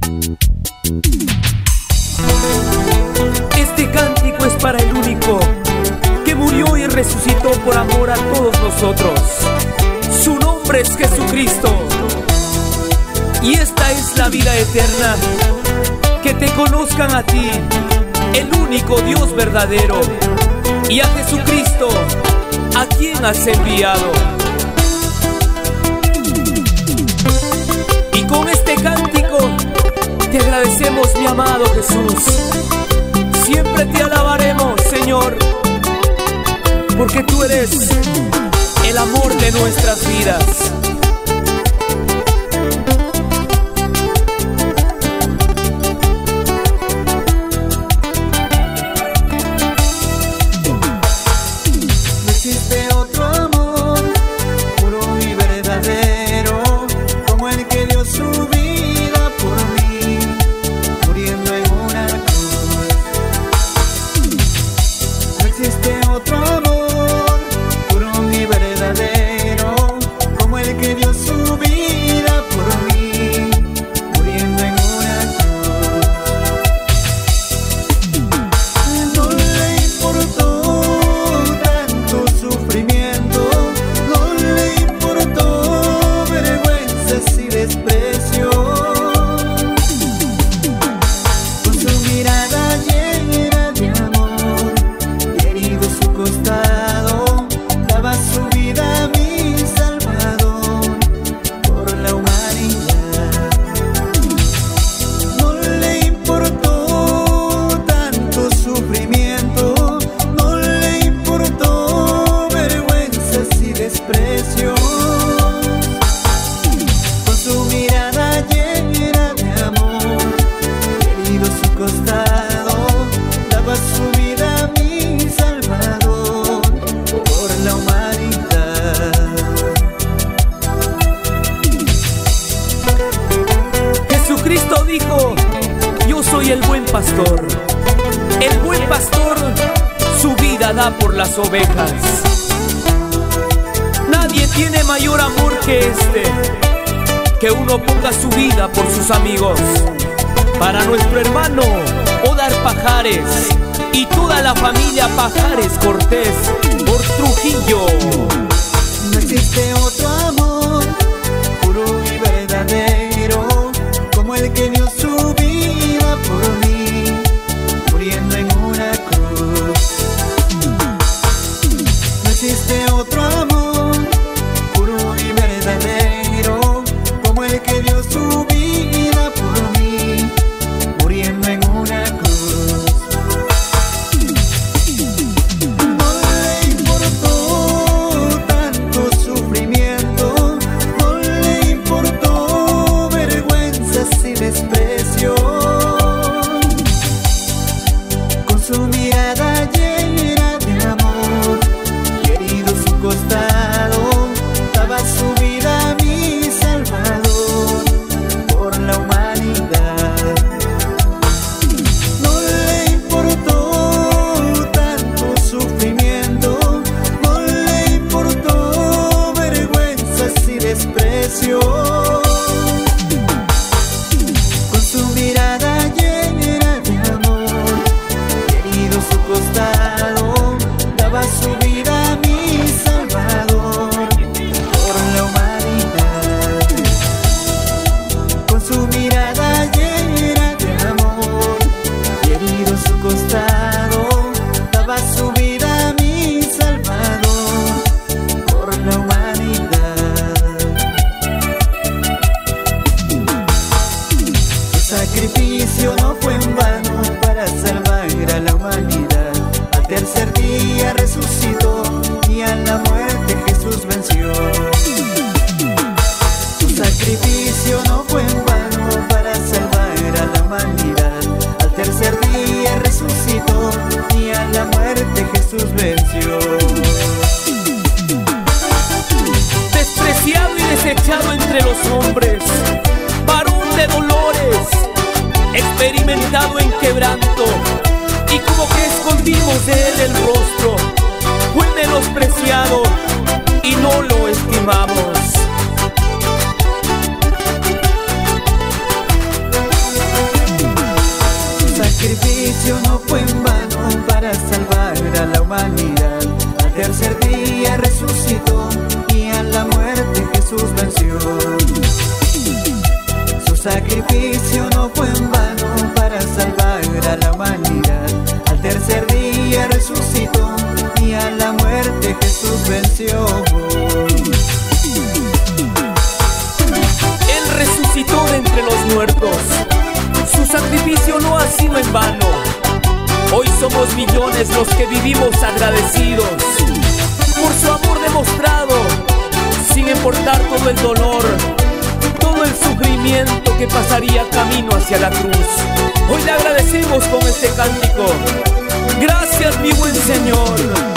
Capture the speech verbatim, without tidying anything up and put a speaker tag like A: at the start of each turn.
A: Este cántico es para el único que murió y resucitó por amor a todos nosotros. Su nombre es Jesucristo. Y esta es la vida eterna, que te conozcan a ti, el único Dios verdadero, y a Jesucristo, a quien has enviado. Y con este cántico te agradecemos, mi amado Jesús. Siempre te alabaremos, Señor, porque tú eres el amor de nuestras vidas. Cristo dijo: yo soy el buen pastor. El buen pastor su vida da por las ovejas. Nadie tiene mayor amor que este, que uno ponga su vida por sus amigos. Para nuestro hermano Odar Pajares y toda la familia Pajares Cortés por Trujillo.
B: No existe otro amor puro y verdadero como el que dio su vida por mí, muriendo en una cruz. No existe otro amor puro y verdadero como el que dio su vida por mí, muriendo en una cruz. No le importó tanto sufrimiento, no le importó vergüenzas y desprecio. Con su mirada llena de amor y herido su costado, daba su vida a mi Salvador por la humanidad. No le importó tanto sufrimiento, no le importó vergüenzas y desprecio. Con su mirada llena de amor y herido su costado, daba su vida a mi Salvador por la humanidad. Con su mirada llena de amor y herido su costado, daba su vida a mi Salvador por la humanidad. Su sacrificio no fue en vano para salvar a la humanidad. Al tercer día resucitó y a la muerte Jesús venció. Su sacrificio no fue en vano para salvar a la humanidad. Al tercer día resucitó y a la muerte Jesús venció.
A: Despreciado y desechado entre los hombres, varón de dolores, experimentado en quebranto, y como que escondimos de él el rostro, fue menospreciado y no lo estimamos.
B: sacrificio no fue en vano para salvar a la humanidad. Al tercer día resucitó y a la muerte Jesús venció. Su sacrificio no fue en vano para salvar a la humanidad. Al tercer día resucitó y a la muerte Jesús venció.
A: Él resucitó de entre los muertos. Su sacrificio no ha sido en vano. Hoy somos millones los que vivimos agradecidos por su amor demostrado, sin importar todo el dolor, todo el sufrimiento que pasaría camino hacia la cruz. Hoy le agradecemos con este cántico. Gracias, mi buen Señor.